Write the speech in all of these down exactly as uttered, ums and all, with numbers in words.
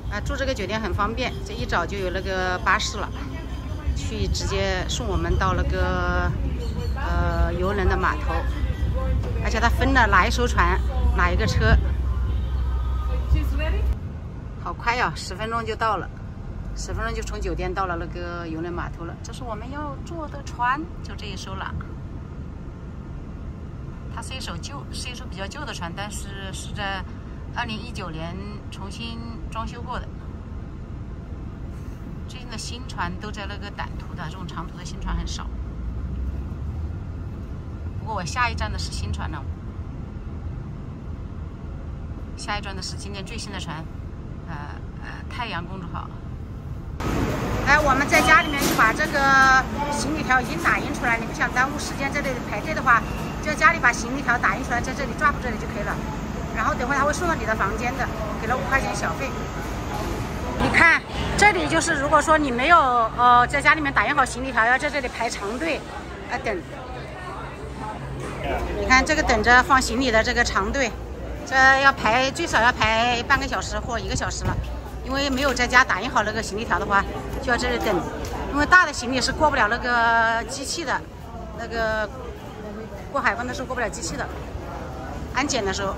啊，住这个酒店很方便，这一早就有那个巴士了，去直接送我们到那个呃游轮的码头，而且它分了哪一艘船，哪一个车，好快呀、哦，十分钟就到了，十分钟就从酒店到了那个游轮码头了。这是我们要坐的船，就这一艘了。它是一艘旧，是一艘比较旧的船，但是是在二零一九年重新装修过的。最近的新船都在那个短途的，这种长途的新船很少。不过我下一站的是新船了，下一站的是今年最新的船，呃呃太阳公主号。哎，我们在家里面就把这个行李条已经打印出来，你不想耽误时间在这里排队的话，就在家里把行李条打印出来，在这里drop这里就可以了。然后等会他会送到你的房间的，给了五块钱小费。你看，这里就是如果说你没有呃在家里面打印好行李条，要在这里排长队，啊等。你看这个等着放行李的这个长队，这要排最少要排半个小时或一个小时了，因为没有在家打印好那个行李条的话，就要这里等。因为大的行李是过不了那个机器的，那个过海关的时候过不了机器的，安检的时候。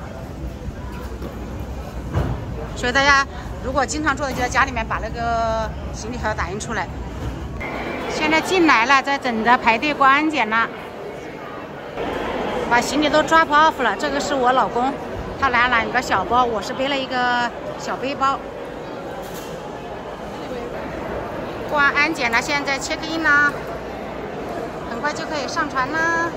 所以大家如果经常做的，就在家里面把那个行李条打印出来。现在进来了，在等着排队过安检呢。把行李都drop off了。这个是我老公，他拿两个小包，我是背了一个小背包。过完安检了，现在 check in 啦，很快就可以上船啦。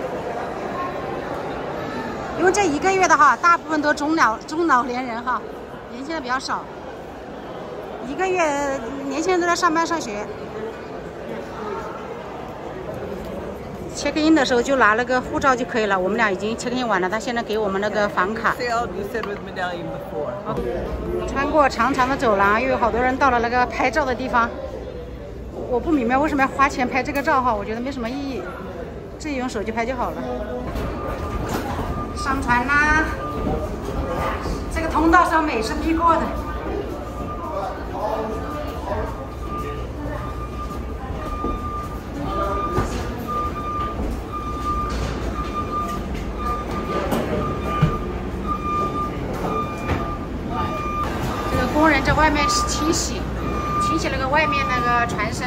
因为这一个月的哈，大部分都中老中老年人哈。年轻人比较少，一个月年轻人都在上班上学。check in 的时候就拿那个护照就可以了。我们俩已经 check in 完了，他现在给我们那个房卡。穿过长长的走廊，又有好多人到了那个拍照的地方。我不明白为什么要花钱拍这个照哈，我觉得没什么意义，自己用手机拍就好了。上船啦！这个通道上每是必过的。这个工人在外面清洗，清洗那个外面那个船身。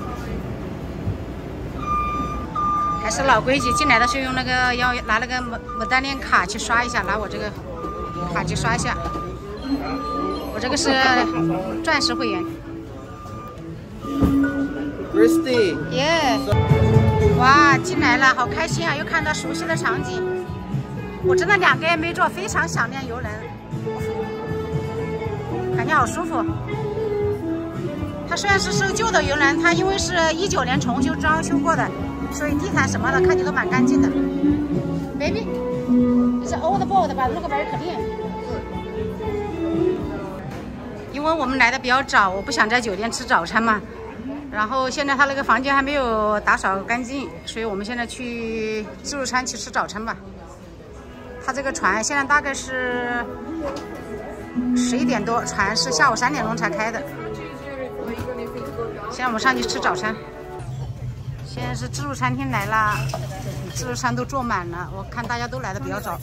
还是老规矩，进来的时候用那个要拿那个牡牡丹链卡去刷一下，拿我这个卡去刷一下。我这个是钻石会员。 Christy， 耶！哇，进来了，好开心啊！又看到熟悉的场景。我真的两个月没坐，非常想念游轮，感觉好舒服。它虽然是艘旧的游轮，它因为是一九年重修装修过的。所以地毯什么的看起来都蛮干净的。Baby， it's old boat but look very clean。因为我们来的比较早，我不想在酒店吃早餐嘛。然后现在他那个房间还没有打扫干净，所以我们现在去自助餐去吃早餐吧。他这个船现在大概是十一点多，船是下午三点钟才开的。现在我们上去吃早餐。现在是自助餐厅来啦，自助餐都坐满了，我看大家都来的比较早，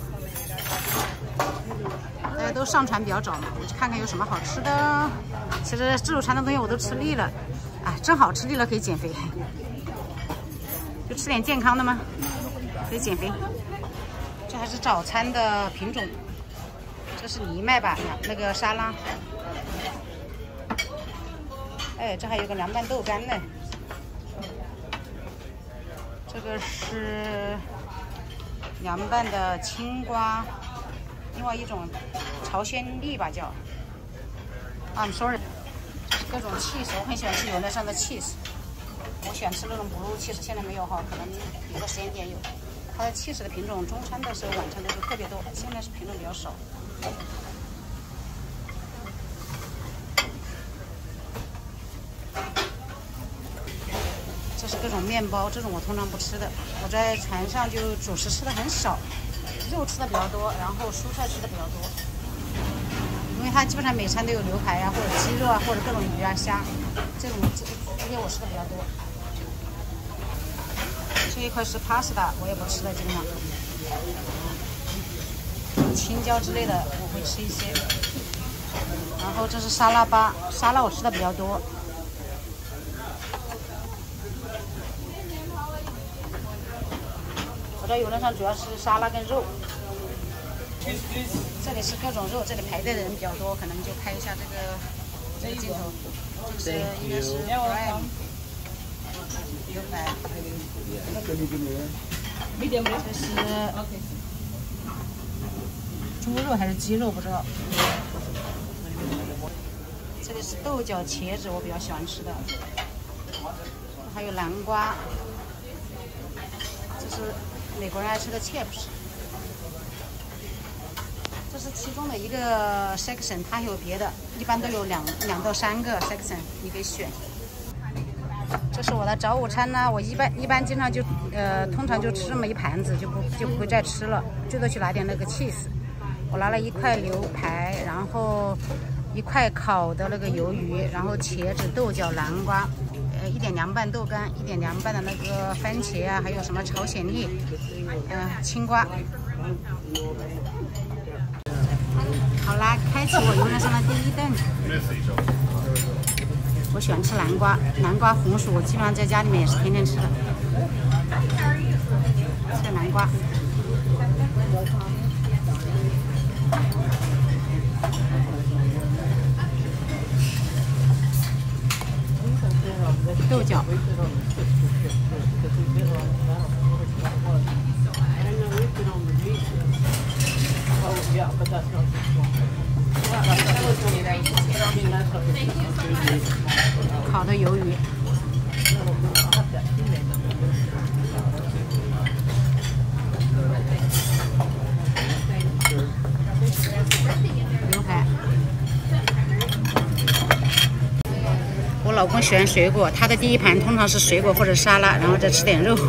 大家都上船比较早嘛，我去看看有什么好吃的。其实自助餐的东西我都吃腻了，啊，正好吃腻了可以减肥，就吃点健康的嘛，可以减肥。这还是早餐的品种，这是藜麦吧，那个沙拉。哎，这还有个凉拌豆干呢。这个是凉拌的青瓜，另外一种朝鲜粒吧叫。I'm sorry， 各种 cheese， 我很喜欢吃游轮上的 cheese， 我喜欢吃那种 blue cheese， 现在没有哈，可能别的时间点有。它的 cheese 的品种，中餐的时候、晚餐的时候特别多，现在是品种比较少。这是各种面包，这种我通常不吃的。我在船上就主食吃的很少，肉吃的比较多，然后蔬菜吃的比较多。因为它它基本上每餐都有牛排啊，或者鸡肉啊，或者各种鱼啊、虾，这种这这些我吃的比较多。这一块是 pasta， 我也不吃的，基本上。青椒之类的我会吃一些。然后这是沙拉吧，沙拉我吃的比较多。我在游轮上主要是沙拉跟肉。这里是各种肉，这里排队的人比较多，可能就拍一下这个这个镜头。这是应该是 prime 牛排，这是猪肉还是鸡肉不知道。这里是豆角、茄子，我比较喜欢吃的，还有南瓜，这是美国人爱吃的 chips。这是其中的一个 section， 它还有别的，一般都有两两到三个 section， 你可以选。这是我的早午餐呢，我一般一般经常就呃，通常就吃这么一盘子，就不就不会再吃了，最多去拿点那个 cheese。我拿了一块牛排，然后一块烤的那个鱿鱼，然后茄子、豆角、南瓜，呃，一点凉拌豆干，一点凉拌的那个番茄啊，还有什么朝鲜蛎，嗯、呃，青瓜。好啦，开启我游轮上的第一顿。我喜欢吃南瓜，南瓜红薯，我基本上在家里面也是天天吃的。吃南瓜。豆角。烤的鱿鱼，牛排。我老公喜欢水果，他的第一盘通常是水果或者沙拉，然后再吃点肉。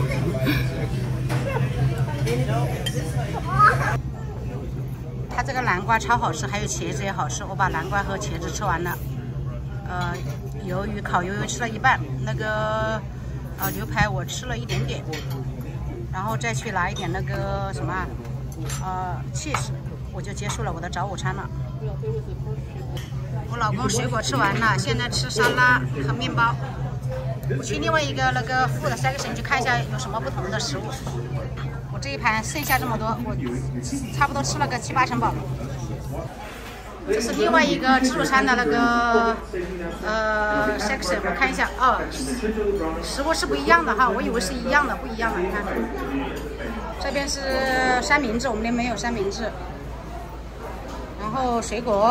它这个南瓜超好吃，还有茄子也好吃。我把南瓜和茄子吃完了，呃，鱿鱼烤鱿鱼吃了一半，那个呃牛排我吃了一点点，然后再去拿一点那个什么呃 cheese， 我就结束了我的早午餐了。我老公水果吃完了，现在吃沙拉和面包。我去另外一个那个 food section 去看一下有什么不同的食物。我这一盘剩下这么多，我差不多吃了个七八成饱了。这是另外一个自助餐的那个呃 section， 我看一下哦，食物是不一样的哈，我以为是一样的，不一样的。你看，这边是三明治，我们那边没有三明治。然后水果，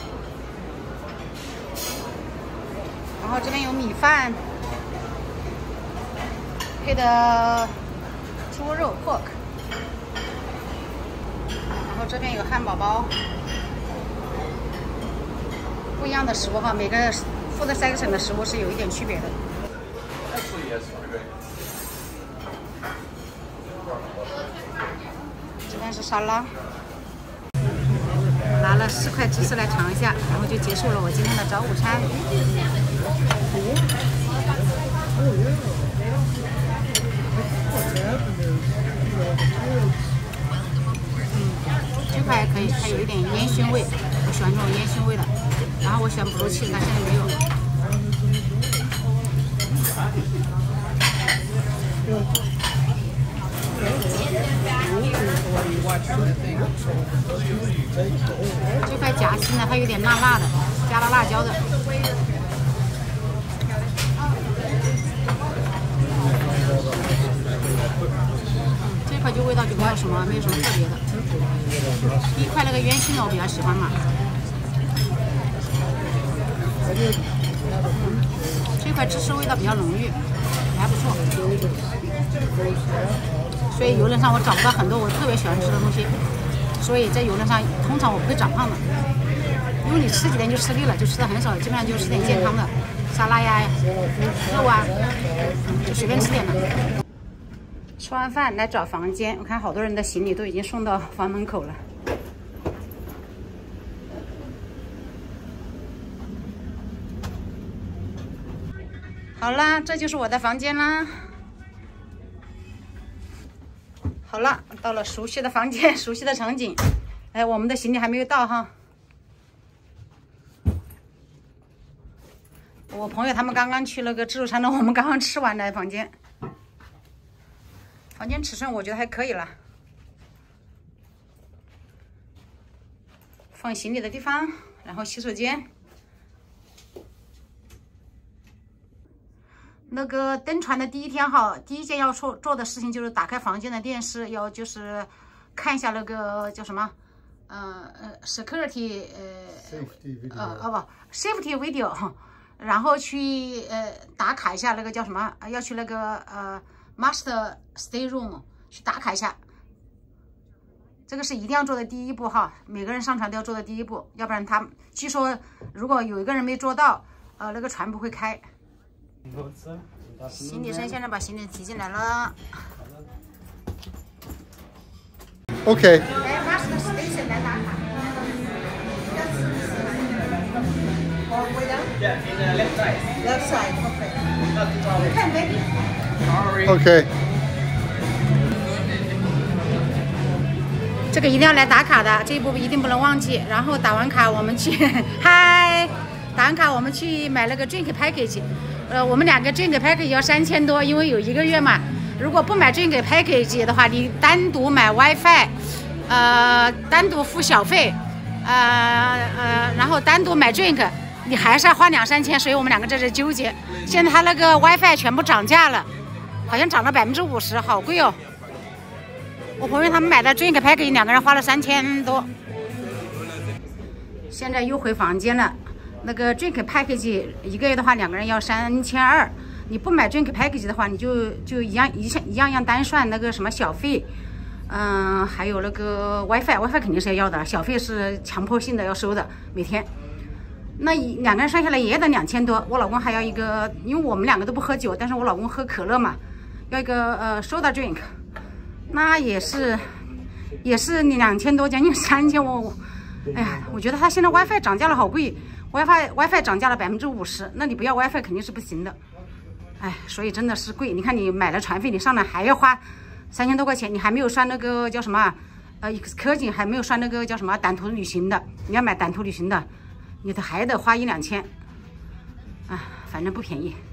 然后这边有米饭，配的猪肉 pork， 然后这边有汉堡包。不一样的食物哈，每个 food section 的食物是有一点区别的。这边是沙拉，拿了四块芝士来尝一下，然后就结束了我今天的早午餐。这块还可以，它有一点烟熏味，我喜欢这种烟熏味的。然后我喜欢 blue cheese， 但现在没有。这块夹心呢，它有点辣辣的，加了辣椒的。这块就味道就没有什么，没有什么特别的。第一块那个烟熏的我比较喜欢嘛。这块芝士味道比较浓郁，还不错。所以游轮上我找不到很多我特别喜欢吃的东西，所以在游轮上通常我不会长胖的，因为你吃几天就吃腻了，就吃的很少，基本上就吃点健康的沙拉呀、肉啊，就随便吃点的。吃完饭来找房间，我看好多人的行李都已经送到房门口了。 好啦，这就是我的房间啦。好了，到了熟悉的房间，熟悉的场景。哎，我们的行李还没有到哈。我朋友他们刚刚去那个自助餐呢，我们刚刚吃完的房间。房间尺寸我觉得还可以了。放行李的地方，然后洗手间。那个登船的第一天哈，第一件要做做的事情就是打开房间的电视，要就是看一下那个叫什么，呃呃 security 呃呃哦不 safety video， 然后去呃打卡一下那个叫什么，要去那个呃 master stay room 去打卡一下。这个是一定要做的第一步哈，每个人上船都要做的第一步，要不然他据说如果有一个人没做到，呃，那个船不会开。行李生现在把行李提进来了。 OK。 来 ，Master Station 来打卡。 Yeah, in the left side. Left side, okay. Not too far. Can baby. Sorry. OK。 这个一定要来打卡的，这一步一定不能忘记。然后打完卡，我们去，嗨，打完卡我们去买那个 drink package， 呃，我们两个 drink package 要三千多，因为有一个月嘛。如果不买 drink package 的话，你单独买 WiFi， 呃，单独付小费，呃呃，然后单独买 drink， 你还是要花两三千，所以我们两个在这纠结。现在他那个 WiFi 全部涨价了，好像涨了百分之五十，好贵哦。我朋友他们买的 drink package 两个人花了三千多，现在又回房间了。那个 drink package 一个月的话，两个人要三千二。你不买 drink package 的话，你就就一样一样一样样单算那个什么小费，嗯，还有那个 WiFi，WiFi 肯定是要要的，小费是强迫性的要收的，每天。那两个人算下来也得两千多。我老公还要一个，因为我们两个都不喝酒，但是我老公喝可乐嘛，要一个呃 soda drink。那也是，也是两千多，将近三千。我，哎呀，我觉得他现在 WiFi 涨价了，好贵。WiFi WiFi 涨价了百分之五十，那你不要 WiFi 肯定是不行的。哎，所以真的是贵。你看你买了船费，你上来还要花三千多块钱，你还没有算那个叫什么，呃 ，excursion 还没有算那个叫什么短途旅行的。你要买短途旅行的，你得还得花一两千。啊，反正不便宜。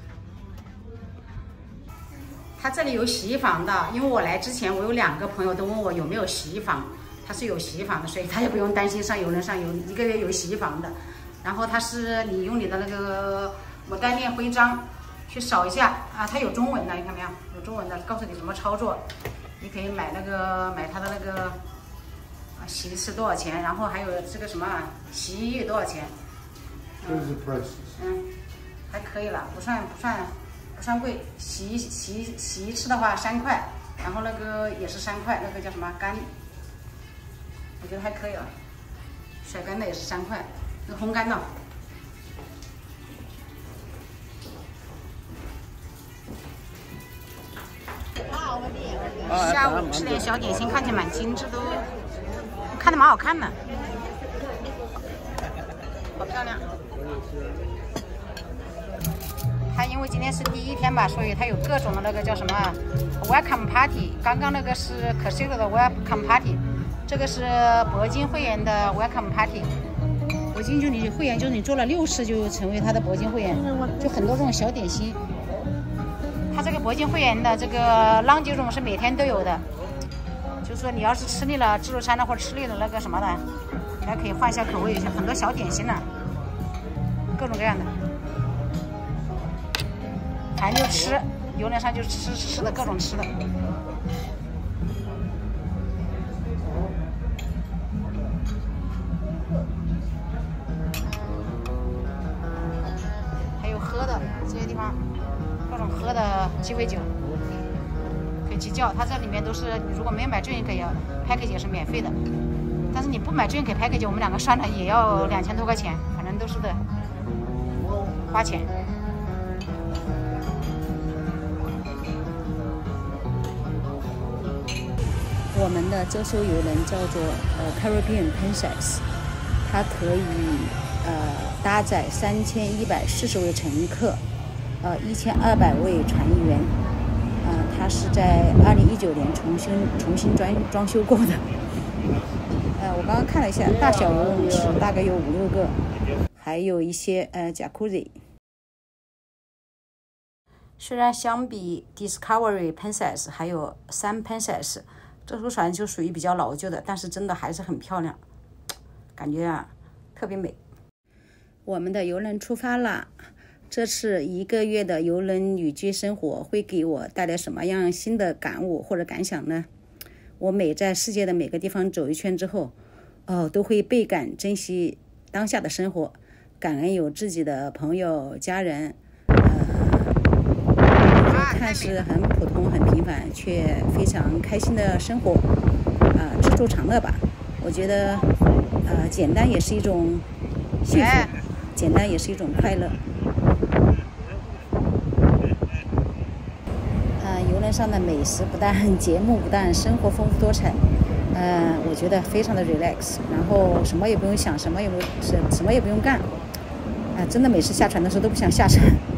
它这里有洗衣房的，因为我来之前，我有两个朋友都问我有没有洗衣房，它是有洗衣房的，所以他也不用担心上游轮上有一个月有洗衣房的。然后它是你用你的那个牡丹链徽章去扫一下啊，它有中文的，你看没有？有中文的，告诉你怎么操作。你可以买那个买它的那个啊洗一次多少钱，然后还有这个什么洗衣液多少钱？ 嗯， 嗯，还可以了，不算不算。不算贵，洗一洗洗一次的话三块，然后那个也是三块，那个叫什么干，我觉得还可以了。甩干的也是三块，那个烘干的。下午吃点小点心，看起来蛮精致的哦，看着蛮好看的，好漂亮。它因为今天是第一天吧，所以它有各种的那个叫什么 welcome party。刚刚那个是 casino 的 welcome party， 这个是铂金会员的 welcome party。铂金就你会员，就是你做了六次就成为他的铂金会员，就很多这种小点心。它这个铂金会员的这个 lounge room是每天都有的，就是说你要是吃腻了自助餐的或者吃腻了那个什么的，你还可以换一下口味，有很多小点心呢，各种各样的。反正就吃，游轮上就吃吃的各种吃的。还有喝的这些地方，各种喝的鸡尾酒可以去叫。它这里面都是，你如果没有买 drink package 也是免费的，但是你不买 drink package， 我们两个算了也要两千多块钱，反正都是的，花钱。 我们的这艘游轮叫做呃 Caribbean Princess， 它可以呃搭载三千一百四十位乘客， 呃一千二百位船员，啊、呃，它是在二零一九年重新重新装装修过的。呃，我刚刚看了一下，大小游泳池大概有五六个，还有一些呃 jacuzzi。虽然相比 Discovery Princess 还有 Sun Princess 这艘船就属于比较老旧的，但是真的还是很漂亮，感觉啊特别美。我们的游轮出发了，这次一个月的游轮旅居生活会给我带来什么样新的感悟或者感想呢？我每在世界的每个地方走一圈之后，哦，都会倍感珍惜当下的生活，感恩有自己的朋友家人，呃，看似很普通很平凡却非常开心的生活，啊、呃，知足常乐吧。我觉得呃简单也是一种幸福，简单也是一种快乐。呃游轮上的美食不但节目不但生活丰富多彩，呃我觉得非常的 relax， 然后什么也不用想，什么也不什什么也不用干，啊、呃、真的每次下船的时候都不想下船。